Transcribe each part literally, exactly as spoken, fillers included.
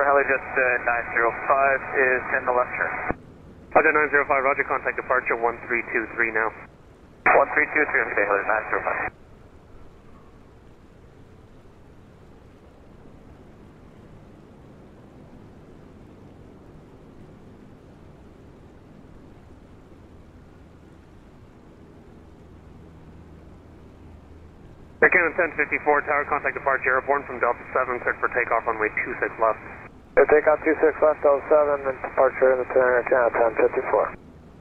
For Helijet uh, nine zero five is in the left turn. Roger nine zero five, roger, contact departure one three two three now. one three two three, okay, Helijet nine zero five. Cannon ten fifty-four, tower contact departure airborne from Delta seven, cleared for takeoff runway two six left. Yeah, takeoff two six left, Delta seven, and departure in the turn, Cannon ten fifty-four.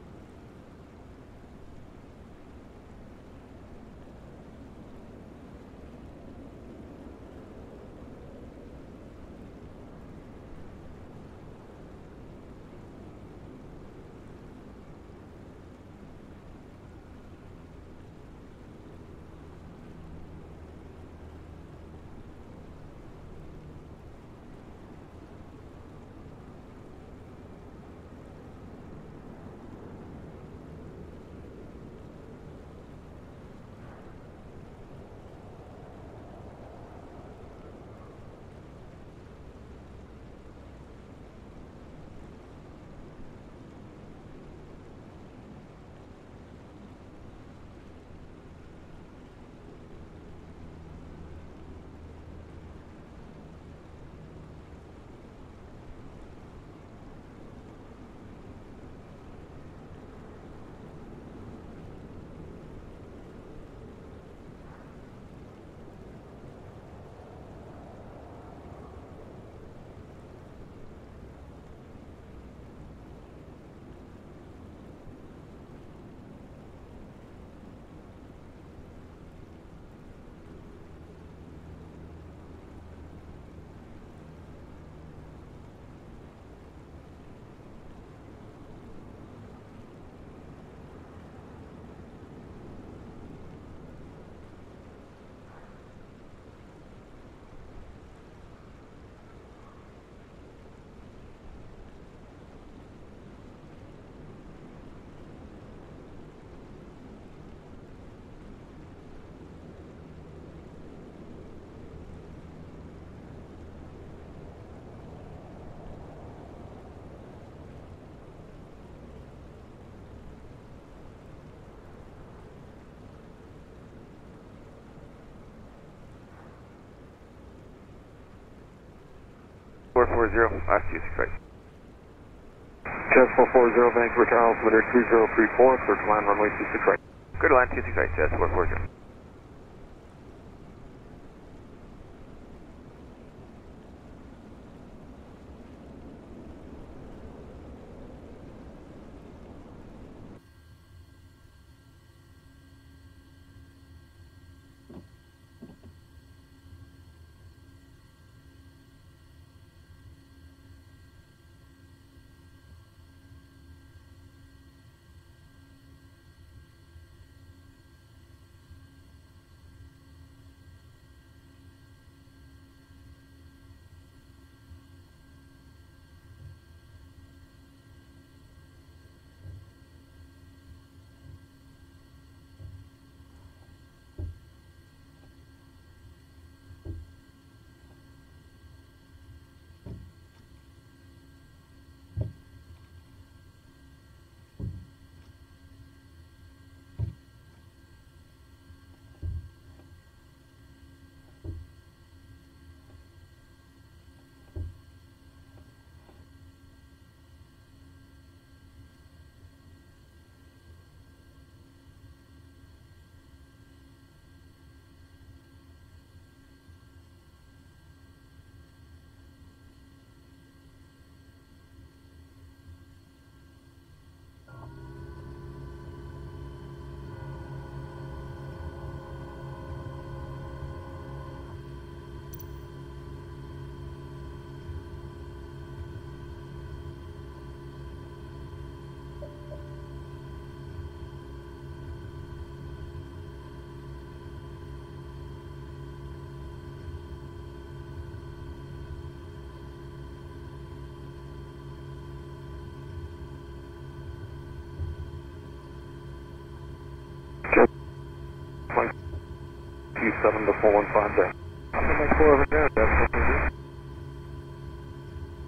four four zero, last use right. Jazz four four zero, Vancouver Tower, altimeter three zero three four, clear to land runway two six right. Clear to land two six right, Jazz four four zero. Q seven to four one five there. I'm going to four over there, that's what we do.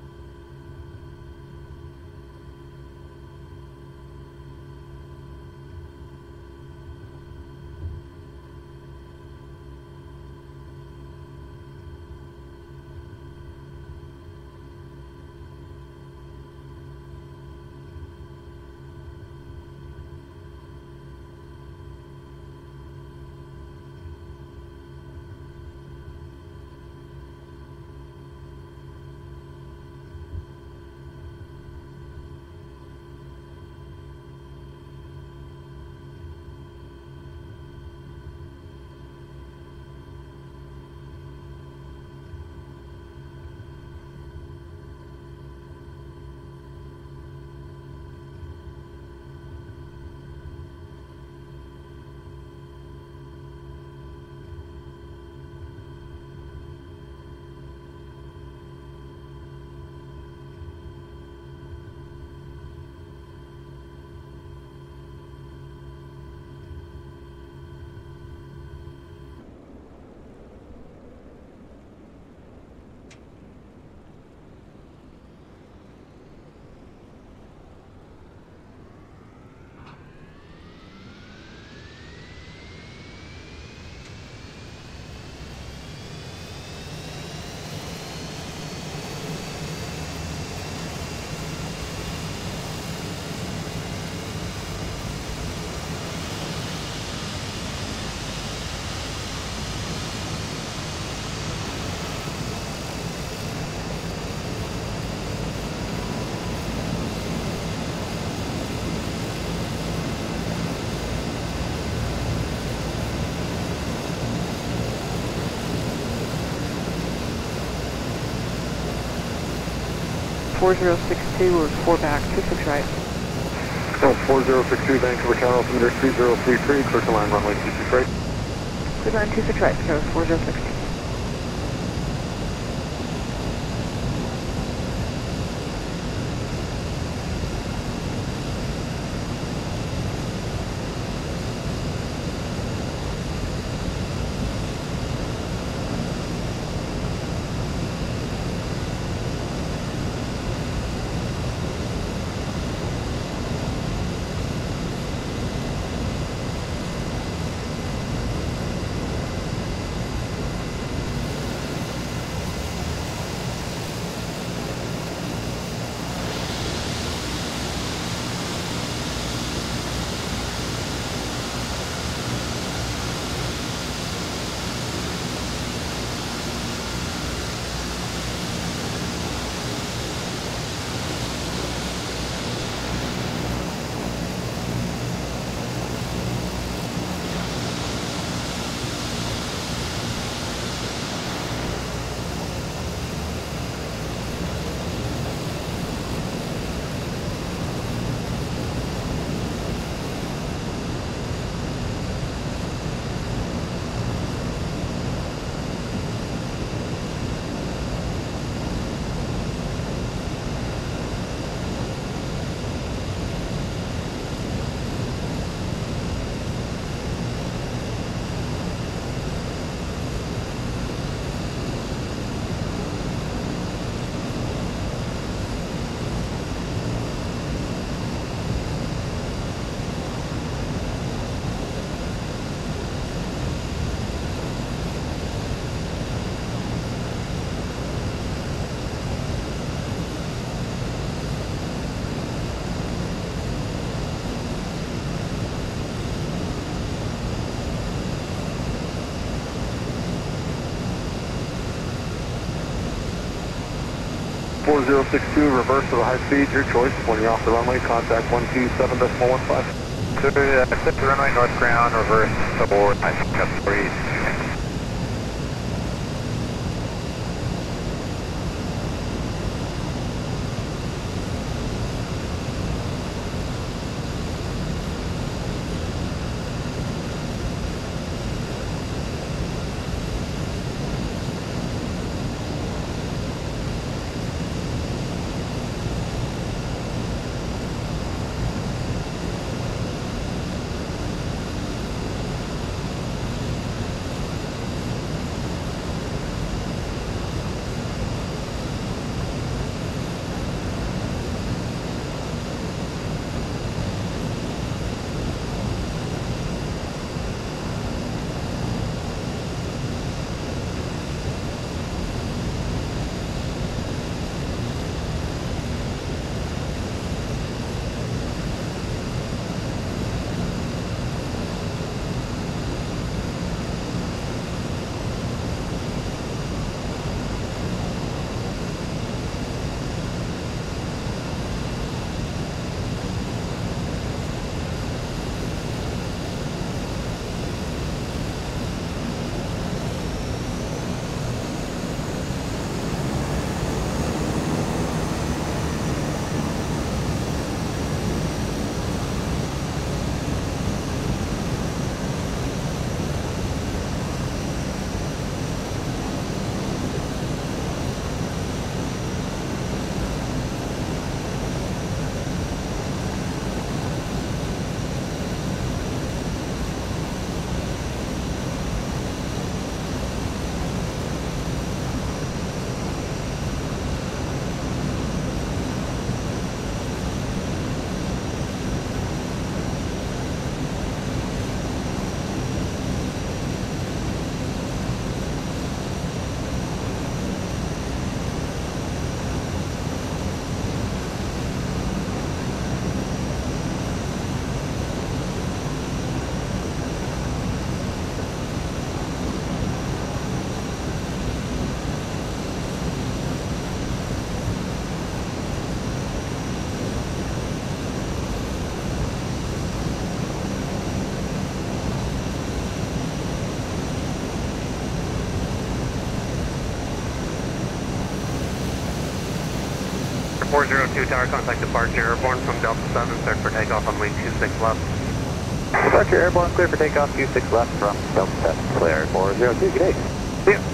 four zero six two or four back, two six right. Oh, four zero six two, Vancouver Tower, altimeter three zero three three, clear to line runway two six right. Clear line two six right, so four zero six two. four zero six two, reverse to the high speed, your choice. When you're off the runway, contact one two seven decimal one five. So, uh, set the runway north ground, reverse toward my cup three. four zero two tower, contact departure airborne from Delta seven, cleared for takeoff on way two six left. Departure airborne, clear for takeoff, two six left from Delta seven, clear four zero two, good day. See ya.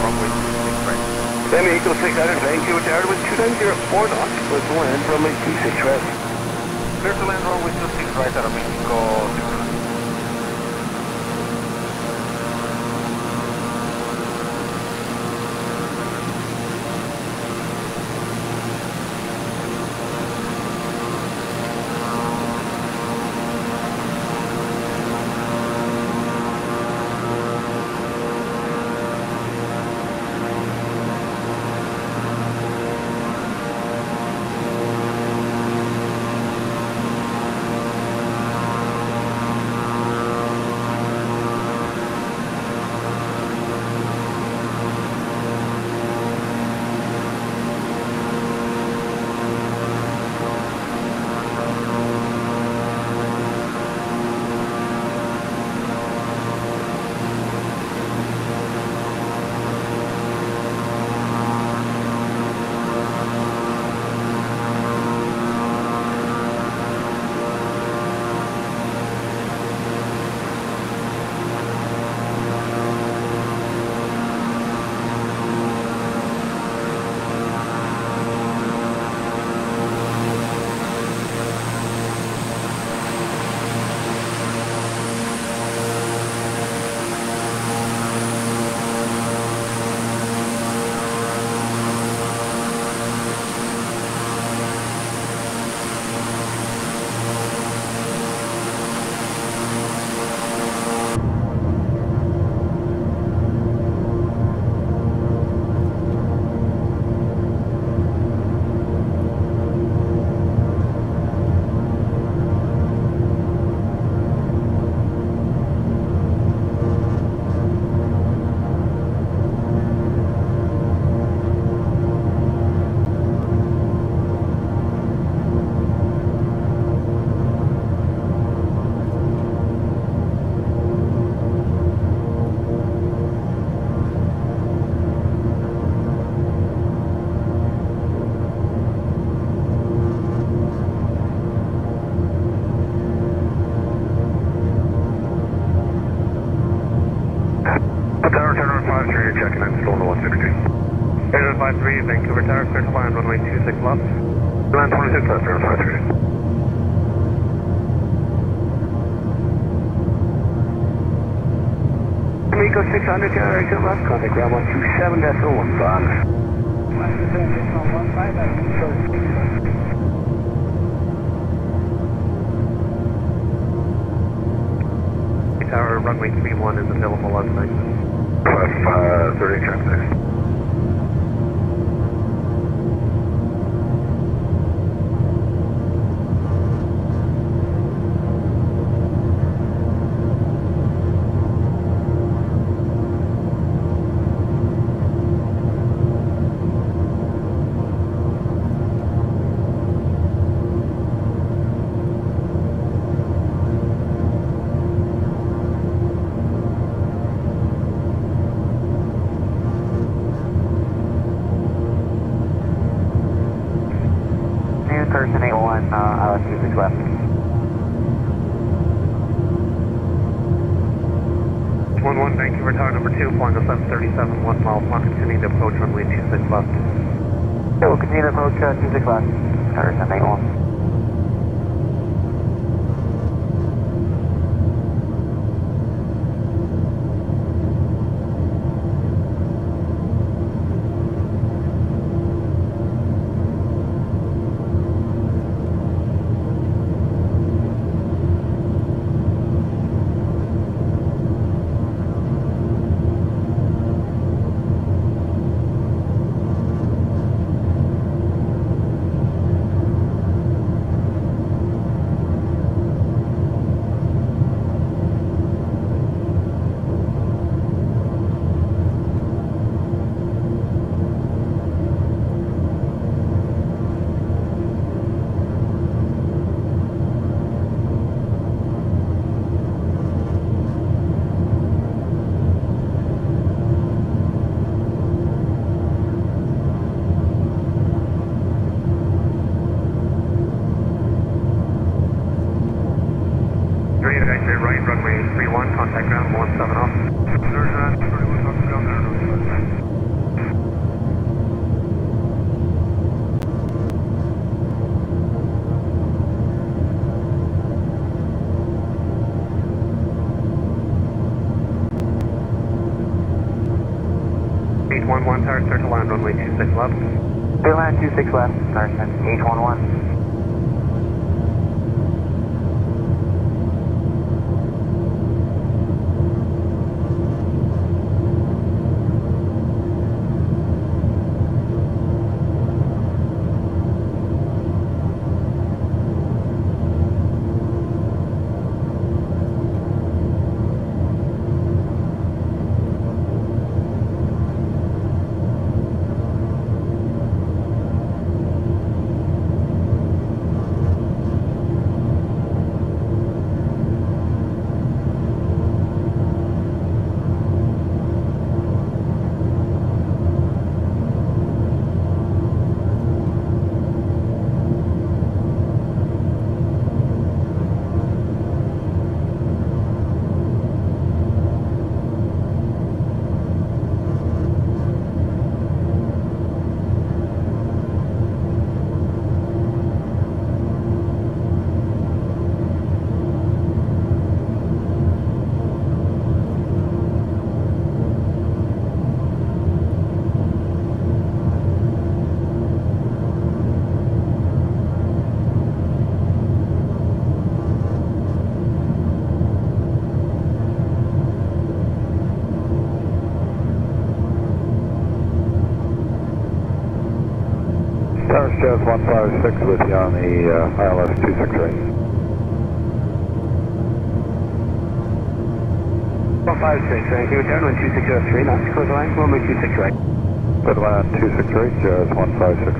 runway two six right. Then Eagle six hundred, Vancouver Tower with two nine zero four knots. Clear to land, runway two six right. Clear to land runway two six right out of Mexico six. Checking in, STOL one sixty. Airline five three, Vancouver Tower, clear to land, runway two six left. Land twenty-six left, airline five three. Amigo six hundred, Tower, exit left, contact ground one two seven decimal one five. Tower, runway three one is available on site. five thirty, transit. Person eight one, uh, out two six left. one one, Vancouver Tower number two, flying a seven thirty-seven, one mile, continuing to approach runway two six left. Okay, we'll continue to approach uh, two six left. Person eight one. eight one one, tower, start to land runway two six left. Clear land two six left, Carson, eight one one. Jazz one five six with you on the uh, I L S two six eight. one five six, thank you. Return on two six zero three, that's clear line, runway two six eight. Clear line two six eight, Jazz one five six.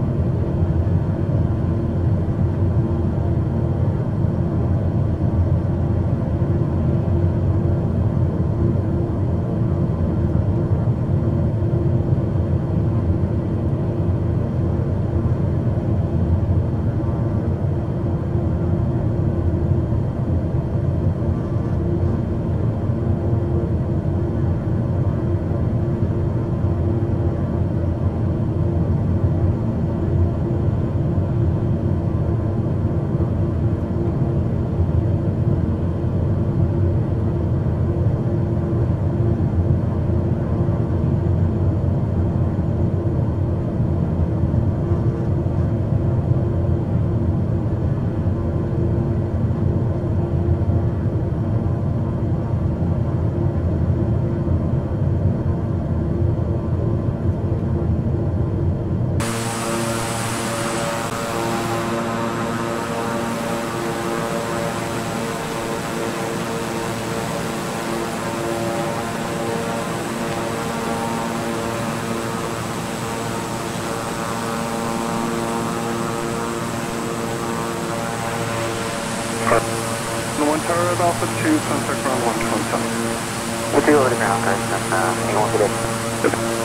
Tower Alpha two, contact ground one two one seven. We'll do over the ground, Carson, uh, hang on to this.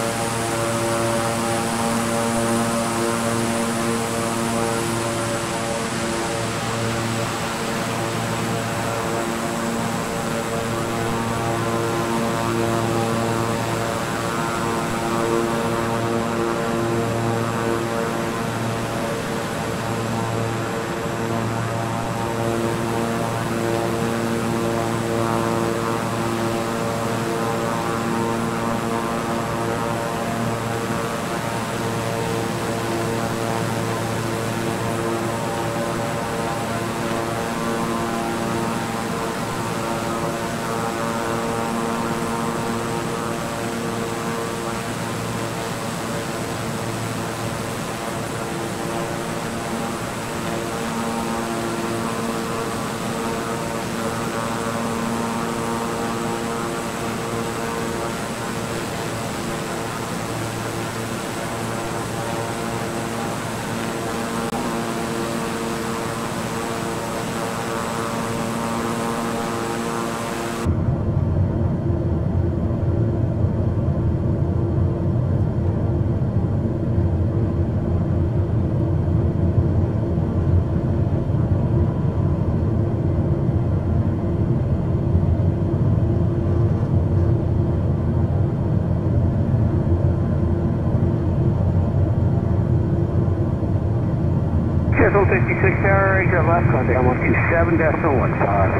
fifty-six tower, right your left, contact almost two seven decimal one five.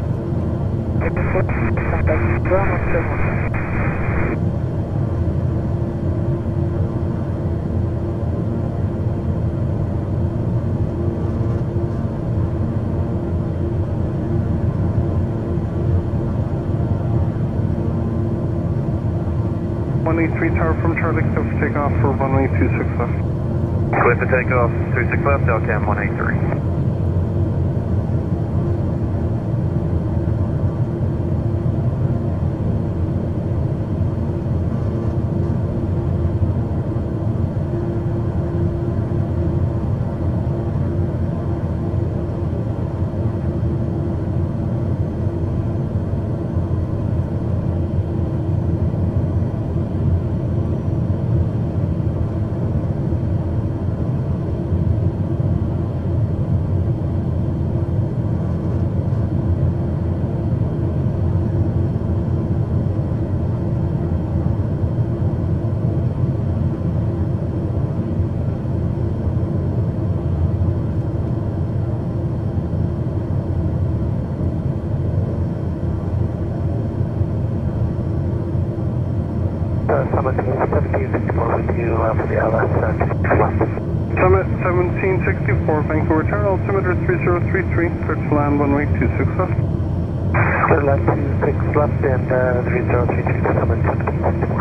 one eight three tower from Charlie, clear for takeoff for runway two six left. Clear for takeoff, two six left, L C A M one eight three. Summit seventeen sixty-four, Vancouver Tower, altimeter three zero three three, clear to land runway two six left. Clear to land two six left and uh, three zero three three to Summit seventeen sixty-four.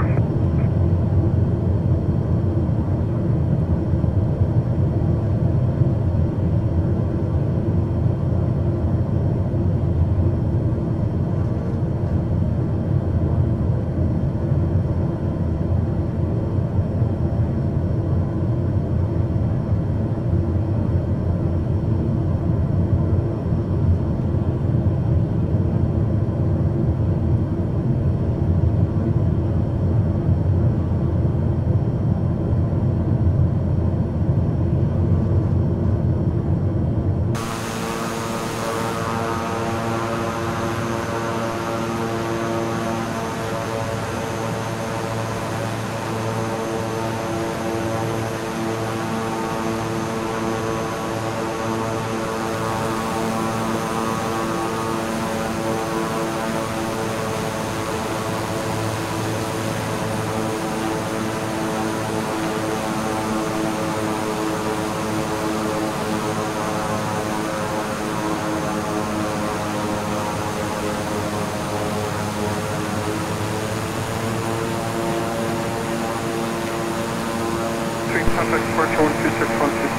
Contact departure one two six one two.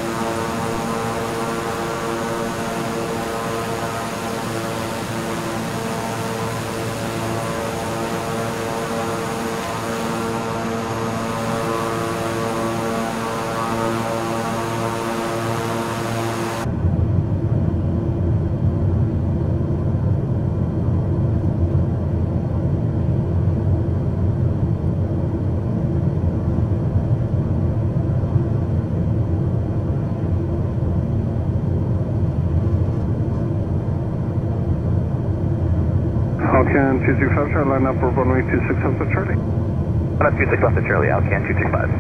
Alcan two six five, line up for runway two six left at Charlie. Line up two six left at Charlie, Alcan two six five.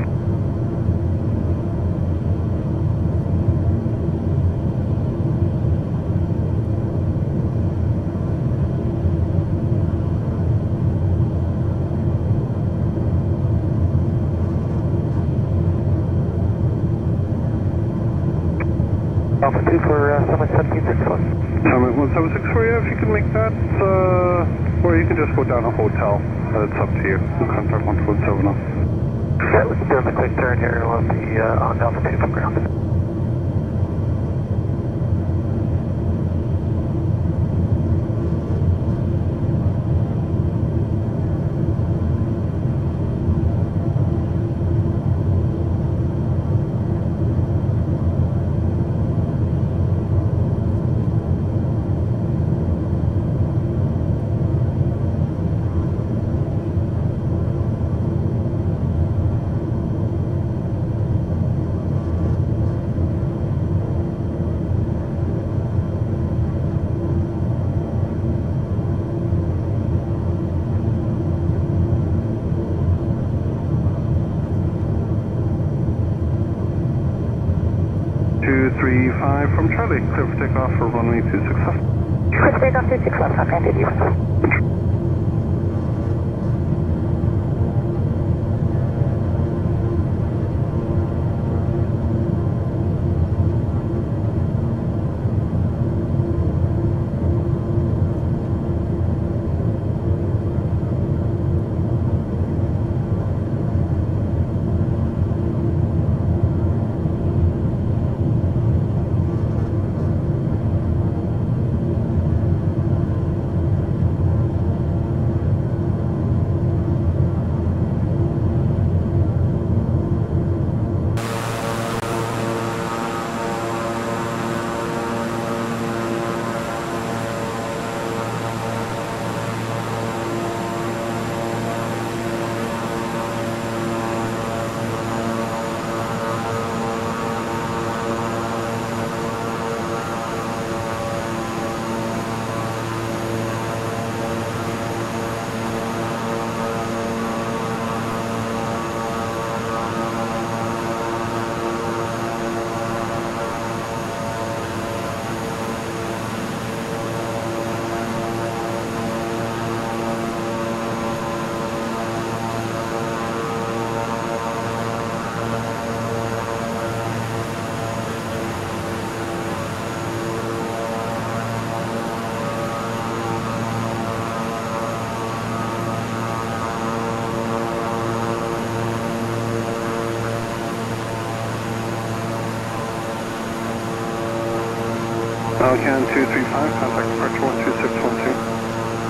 Alpha two for uh, Summit seventeen sixty-one. Summit one seven six for you, if you can make that, uh, or you can just go down a hotel. Uh, it's up to you. We'll contact one four seven zero. Yeah, let's do a quick turn here on the uh, on Alpha two from ground. two three five from Charlie, clear for takeoff for runway two six left. Clear for takeoff two six left, Alcan two six left. Alcan two three five, contact departure one two six one two.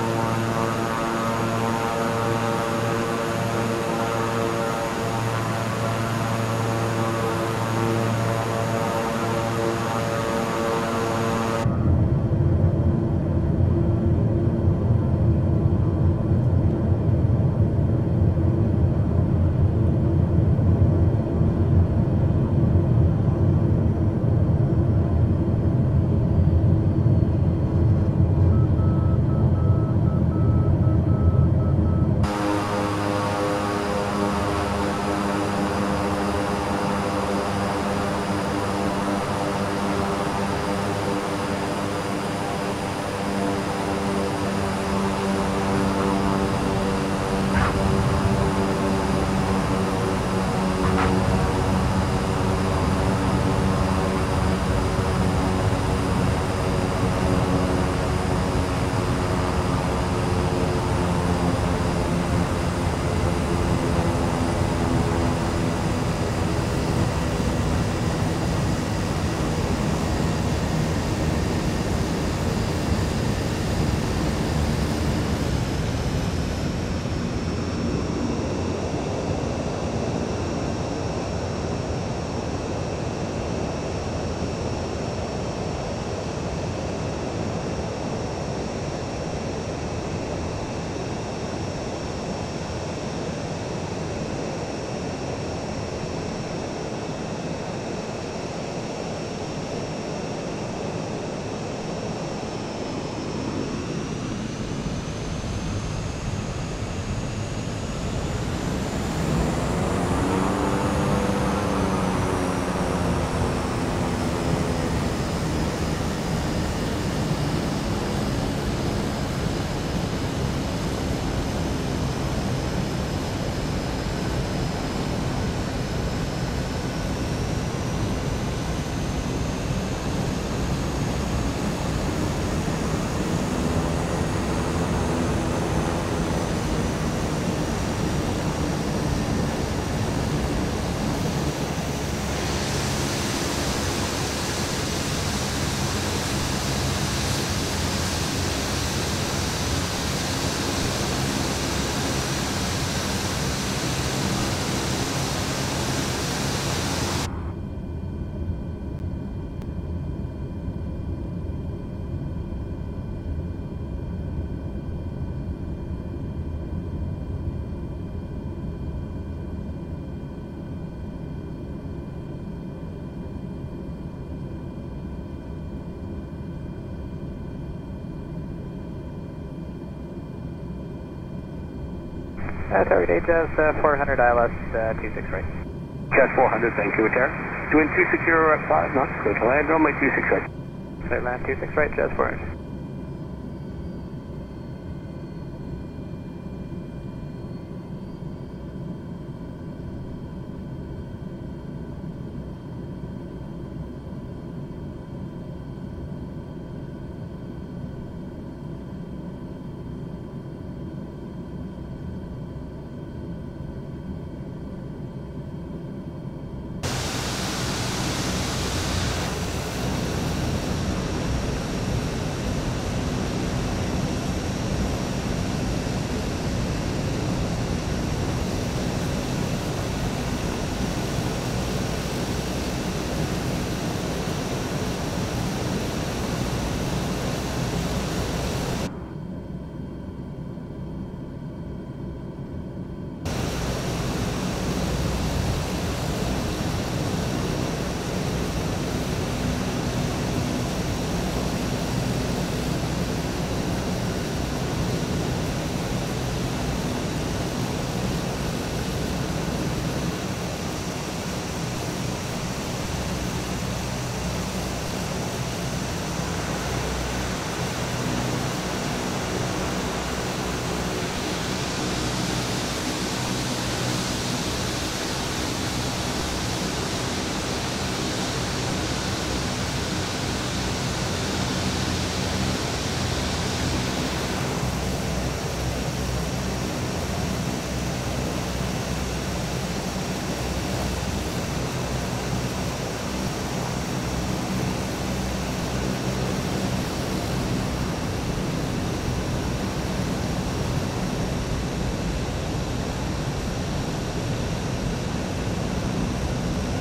Uh, target eight Jazz uh, four hundred I L S uh, two six right. Jazz four hundred, thank you, Air. Doing two six zero at five knots, clear to land, runway two six right. Clear land two six right, Jazz four hundred.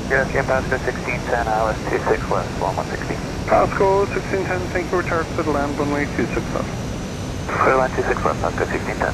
Yes, yeah, Pasco sixteen ten, I was two six left, one one sixteen. Pasco sixteen ten, thank you, return to the land, runway two six left. Clear line two six left, Pasco sixteen ten.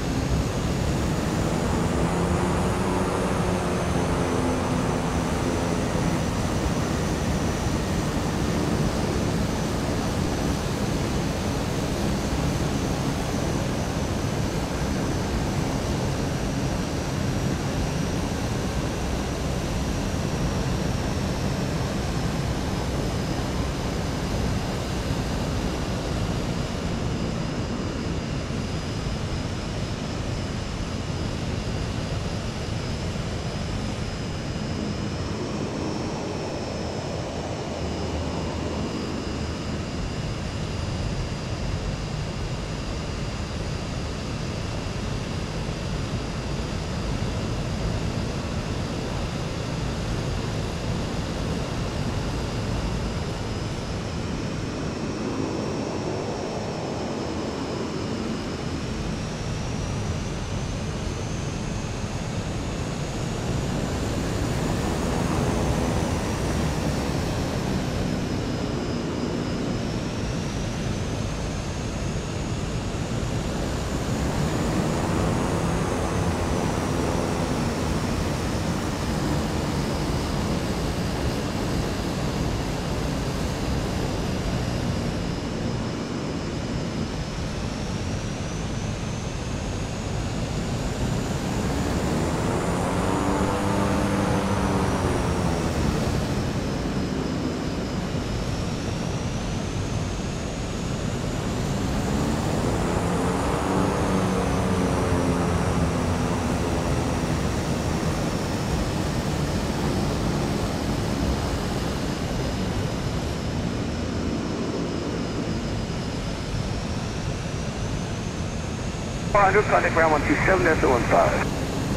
four hundred, contact ground one two seven, S O one five.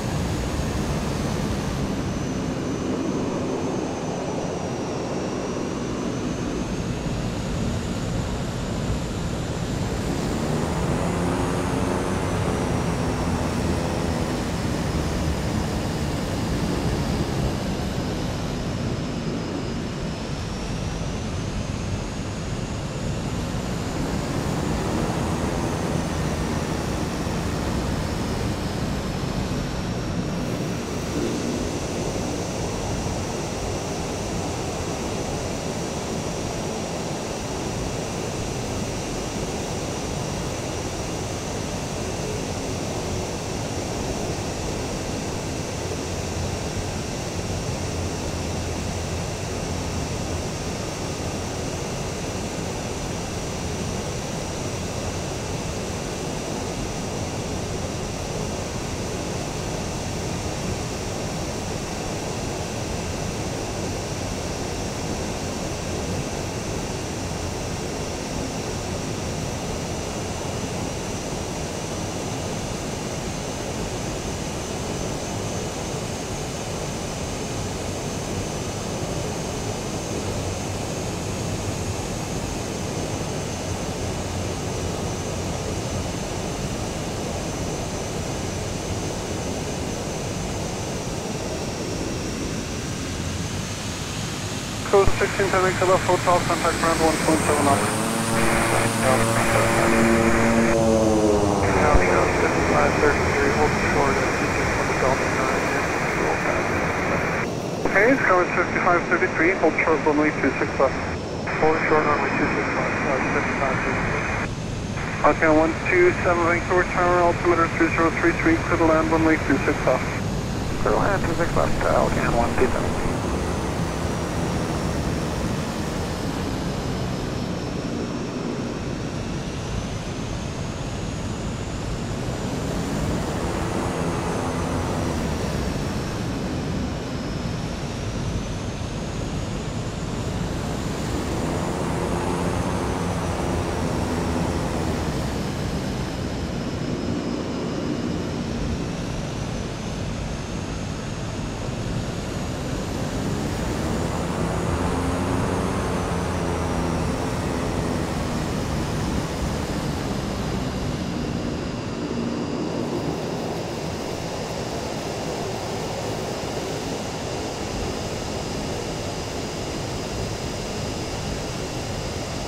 Code sixteen ten, make left hotel, contact ground one point seven knots. Counting on fifty-five thirty-three, hold short at two six one Delta nine, roll past. Okay, it's covered fifty-five thirty-three, hold short runway two six left. Hold short runway two six left, uh, fifty-five thirty-three. Okay, one two seven, Vancouver Tower, altimeter three zero three three, clear to land, runway two six left. Clear to land two six left, uh, Alcan one two seven.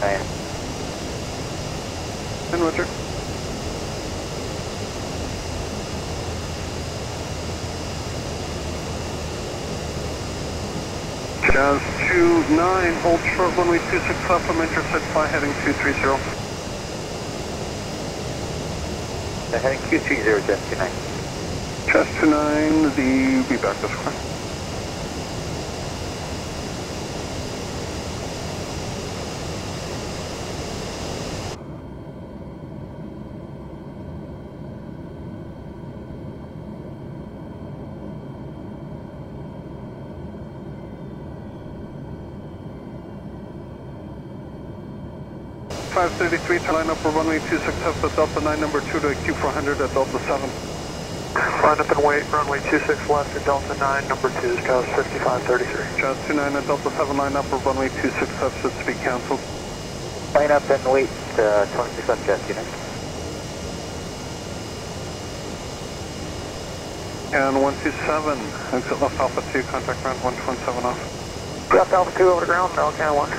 nine. And Roger. Jazz two nine, hold short runway two six left from intercept fly heading two three zero. Uh, heading Q three zero, Jazz two nine. Jazz two nine, the be back this way. five thirty-three to line up for runway two six left at Delta nine, number two to Q four hundred at Delta seven. Line up and wait, runway two six left at Delta nine, number two is Jazz fifty-five thirty-three. Jazz two nine at Delta seven, line up for runway two six left, should speed cancelled. Line up and wait, uh, twenty-six left, Jazz two nine. And one two seven, exit left Alpha two, contact ground one two seven off. Left Alpha two over the ground, now can one.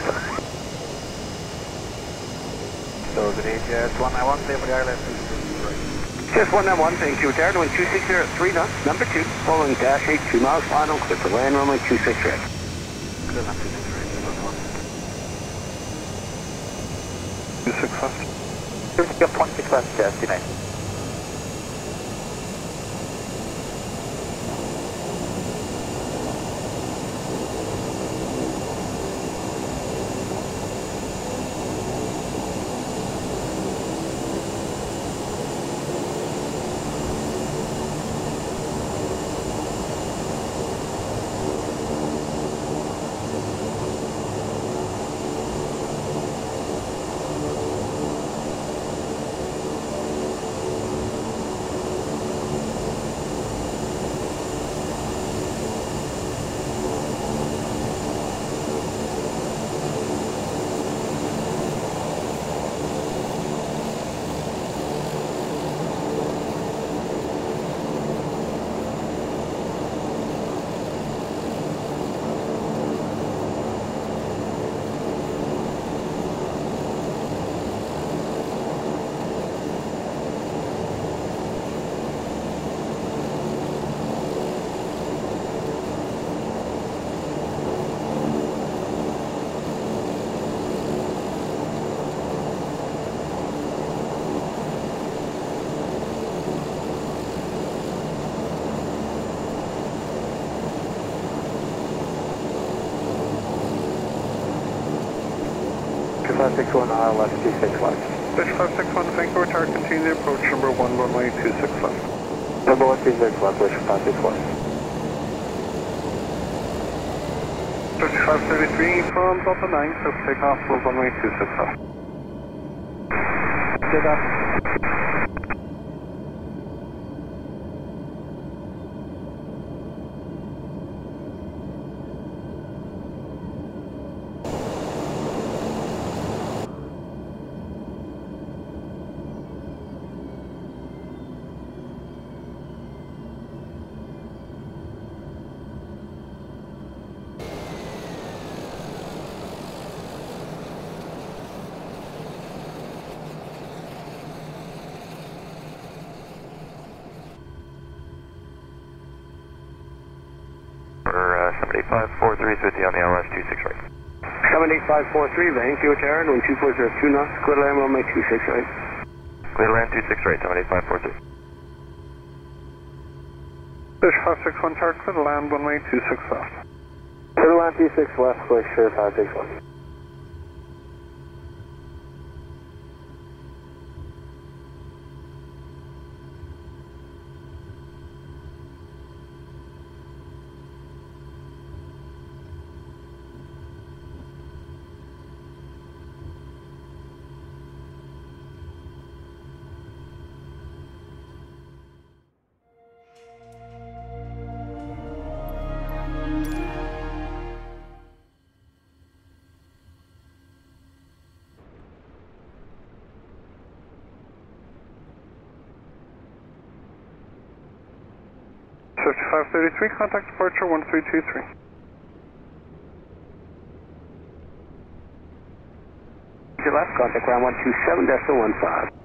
So the D H S one nine one, stay for the island. Just one nine one, thank you. Retired runway two six zero at three knots, number two, following dash eight, two miles final, clear for land runway two six right. Clear land two six right, number one. two six left. Here's up twenty-six left, Jazz two nine. five six one, I L S two six left. Fish five six one, thank you, retired, continue the approach, number one, runway two six left. Number one, two six left, Fish five six one. fifty-five thirty-three from Delta nine, so take off for runway two six left. Take off. five four three is with you on the L S two six right. seven eight five four three, Viking, retired, wind two four zero two knots, clear land runway two six right. Clear land two six right, seven eight five four three. Fish five six one, target clear to land runway two six left. Clear land two six left, Fish five six one. fifty-five thirty-three, contact departure one three two three. left, contact ground one two seven decimal one five.